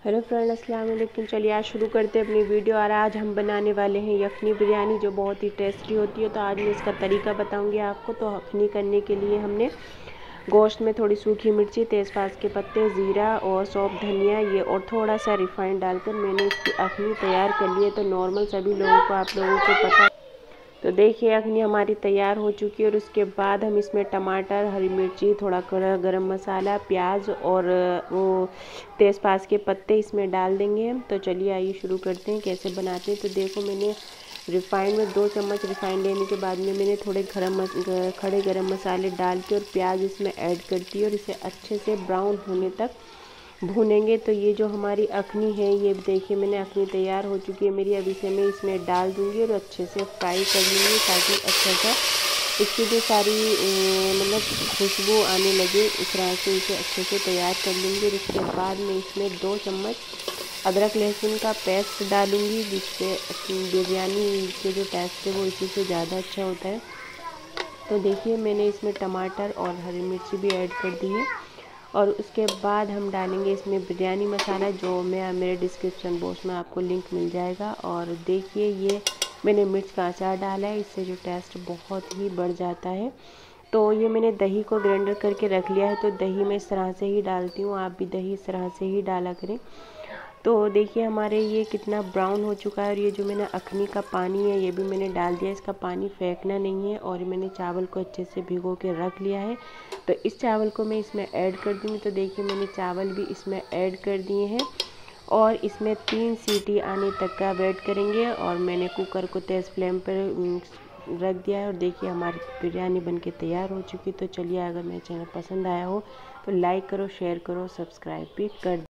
Hello friend, अस्सलाम वालेकुम। चलिए आज शुरू करते हैं अपनी वीडियो। और आज हम बनाने वाले हैं यखनी बिरयानी, जो बहुत ही टेस्टी होती है। तो आज मैं इसका तरीका बताऊंगी आपको। तो यखनी करने के लिए हमने गोश्त में थोड़ी सूखी मिर्ची, तेज़पात के पत्ते, ज़ीरा और सौंफ, धनिया ये और थोड़ा सा रिफाइंड डालकर मैंने इसकी यखनी तैयार कर ली है। तो नॉर्मल सभी लोगों को, आप लोगों को पता। तो देखिए यखनी हमारी तैयार हो चुकी है। और उसके बाद हम इसमें टमाटर, हरी मिर्ची, थोड़ा गरम मसाला, प्याज और वो तेज़पात के पत्ते इसमें डाल देंगे हम। तो चलिए आइए शुरू करते हैं कैसे बनाते हैं। तो देखो मैंने रिफाइंड में 2 चम्मच रिफाइंड लेने के बाद में मैंने थोड़े खड़े गरम मसाले डाल के और प्याज इसमें ऐड करती है और इसे अच्छे से ब्राउन होने तक भूनेंगे। तो ये जो हमारी यखनी है, ये देखिए मैंने यखनी तैयार हो चुकी है मेरी। अब इसे मैं इसमें डाल दूंगी और अच्छे से फ्राई कर लूँगी ताकि अच्छा सा इसकी जो सारी मतलब खुशबू आने लगे। इस तरह से इसे अच्छे से तैयार कर लूँगी। और उसके बाद मैं इसमें 2 चम्मच अदरक लहसुन का पेस्ट डालूँगी, जिससे बिरयानी के जो टेस्ट है वो इसी से ज़्यादा अच्छा होता है। तो देखिए मैंने इसमें टमाटर और हरी मिर्ची भी ऐड कर दी है। और उसके बाद हम डालेंगे इसमें बिरयानी मसाला, जो मैं मेरे डिस्क्रिप्शन बॉक्स में आपको लिंक मिल जाएगा। और देखिए ये मैंने मिर्च का अचार डाला है, इससे जो टेस्ट बहुत ही बढ़ जाता है। तो ये मैंने दही को ग्राइंडर करके रख लिया है। तो दही मैं इस तरह से ही डालती हूँ, आप भी दही इस तरह से ही डाला करें। तो देखिए हमारे ये कितना ब्राउन हो चुका है। और ये जो मैंने यखनी का पानी है ये भी मैंने डाल दिया। इसका पानी फेंकना नहीं है। और मैंने चावल को अच्छे से भिगो के रख लिया है। तो इस चावल को मैं इसमें ऐड कर दूँगी। तो देखिए मैंने चावल भी इसमें ऐड कर दिए हैं। और इसमें 3 सीटी आने तक का वेट करेंगे। और मैंने कुकर को तेज़ फ्लेम पर रख दिया है। और देखिए हमारी बिरयानी बनके तैयार हो चुकी। तो चलिए, अगर मेरा चैनल पसंद आया हो तो लाइक करो, शेयर करो, सब्सक्राइब भी कर